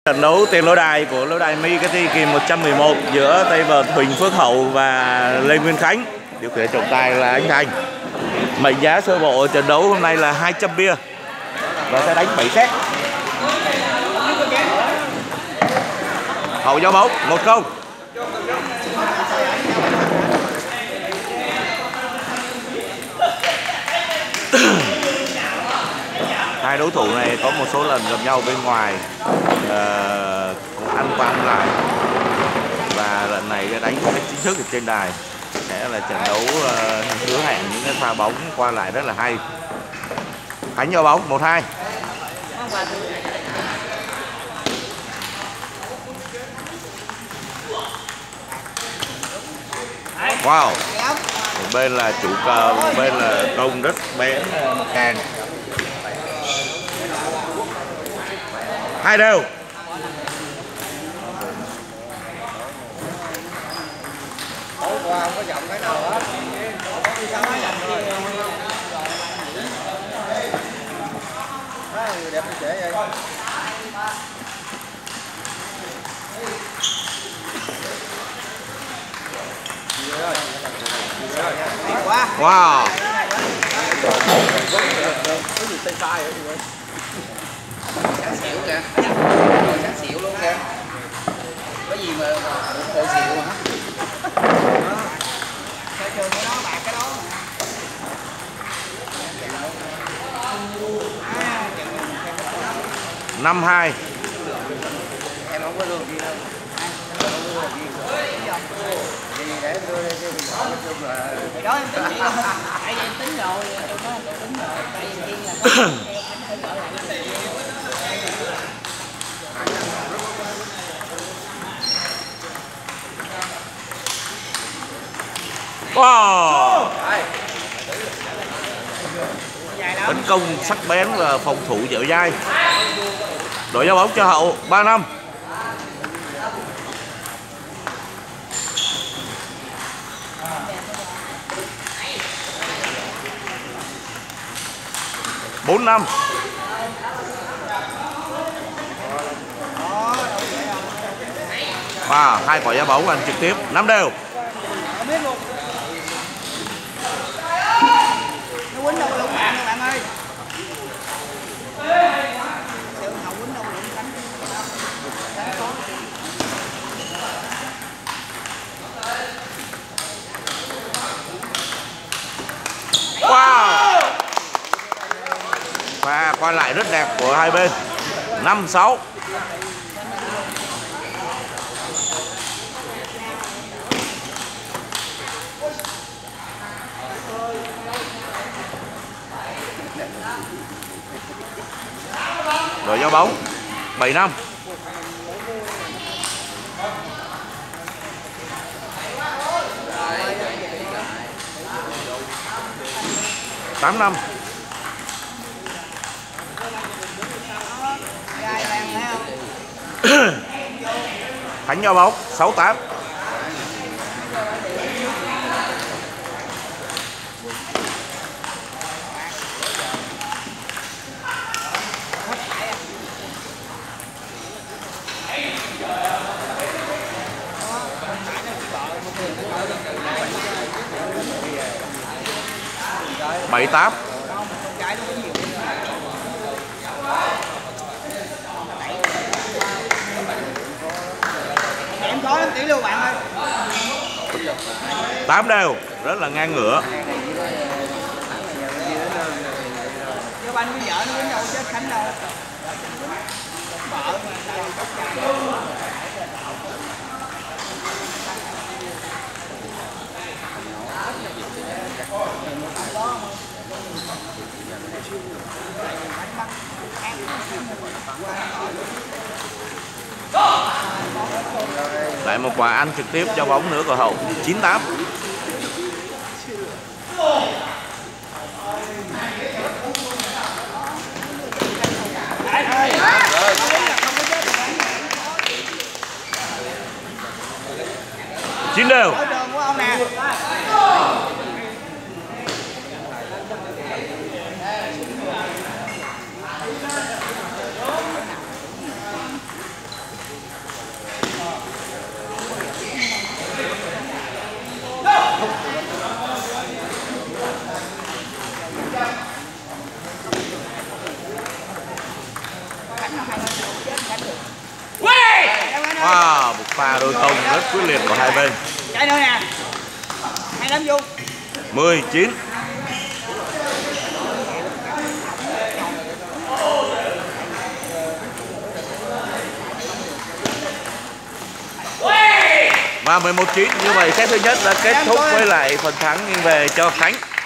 Trận đấu tiền lối đài của lối đài Mikati kỳ 111 giữa tay vợt Huỳnh Phước Hậu và Lê Nguyên Khánh. Điều khiển trọng tài là anh Thành. Mệnh giá sơ bộ trận đấu hôm nay là 200 bia và sẽ đánh 7 set. Hậu giao bóng 1-0. Hai đối thủ này có một số lần gặp nhau bên ngoài, ăn qua ăn lại, và lần này đánh chính thức ở trên đài sẽ là trận đấu hứa hẹn những cái pha bóng qua lại rất là hay. Khánh giao bóng 1-2. Wow, một bên là chủ cờ, một bên là công rất bén càng. 2 đều. Không có giọng cái nào hết. đẹp trễ vậy. Wow. Cái gì sai vậy vậy? Sáng xỉu kìa. Sáng xỉu luôn kìa. Cái gì mà tự xỉu hả? Cái trường cái đó bạc cái đó. 5-2. Em không có lương gì đâu. Để đưa lên cho mình nói chung là cái đó em tính chị tại vì em tính rồi tôi nói tôi tính rồi tại vì tiên là có theo anh phải gọi lại. Wow. Tấn công sắc bén và phòng thủ dẻo dai. Đội giao bóng cho Hậu 3-5. Bốn năm. Wow, hai quả giao bóng ăn trực tiếp 5 đều. Nó quýnh đâu lụng bạn các bạn ơi. Wow. Và qua lại rất đẹp của hai bên. 5-6. Đội giao bóng 7-5. 8-5. Khánh giao bóng 6-8. Bảy tám. Em có lắm tỷ luôn bạn ơi. 8 đều, rất là ngang ngửa. Cho anh với vợ nó quýnh đâu chứ Khánh đâu. Vợ Lại một quả ăn trực tiếp cho bóng nữa của Hậu 9-8. Chín đều. pha đôi công rất quyết liệt của hai bên. Chạy nữa nè. 28 vuông. 19. Và 11-9, như vậy set thứ nhất đã kết thúc với lại phần thắng nghiêng về cho Khánh.